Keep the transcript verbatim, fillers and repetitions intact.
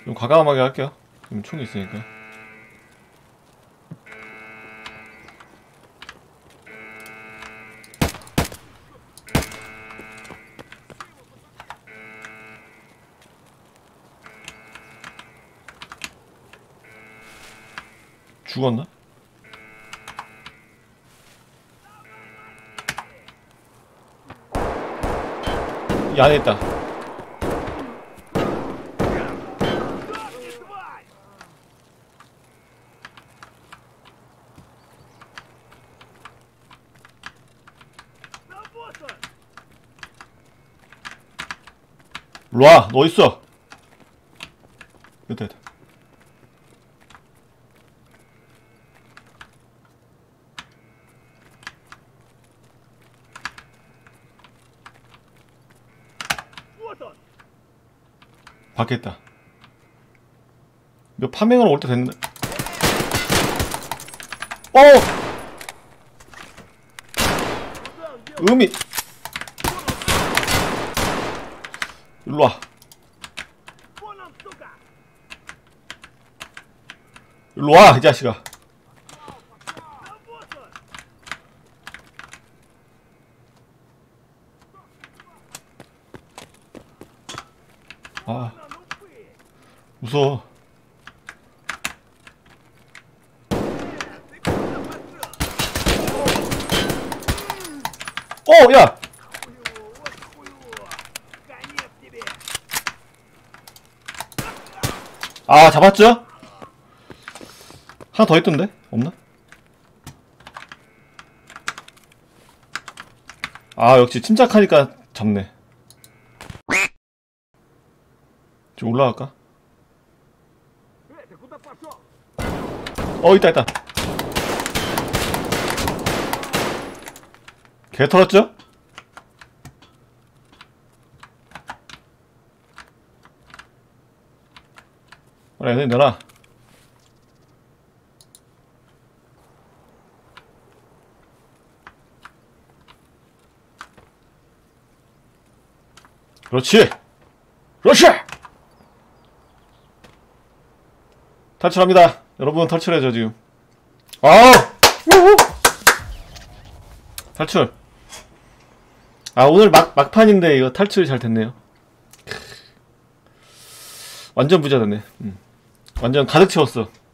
좀 과감하게 할게요. 지금 총이 있으니까. 죽었나? 이 안에 있다. 일로와, 너 있어. 됐다, 됐다. 밖에 있다. 너 파밍으로 올 때 됐는데. 어! 음이. 일로와. 일로와, 이 자식아. 아, 무서워. 어, 야! 아, 잡았죠? 하나 더 있던데? 없나? 아, 역시 침착하니까 잡네. 좀 올라갈까? 어, 있다, 있다. 개 털었죠? 그래, 애들 내놔. 그렇지! 그렇지! 탈출합니다. 여러분 탈출해줘 지금. 아우! 탈출. 아, 오늘 막, 막판인데 이거 탈출이 잘 됐네요. 완전 부자 됐네. 음. 완전 가득 채웠어.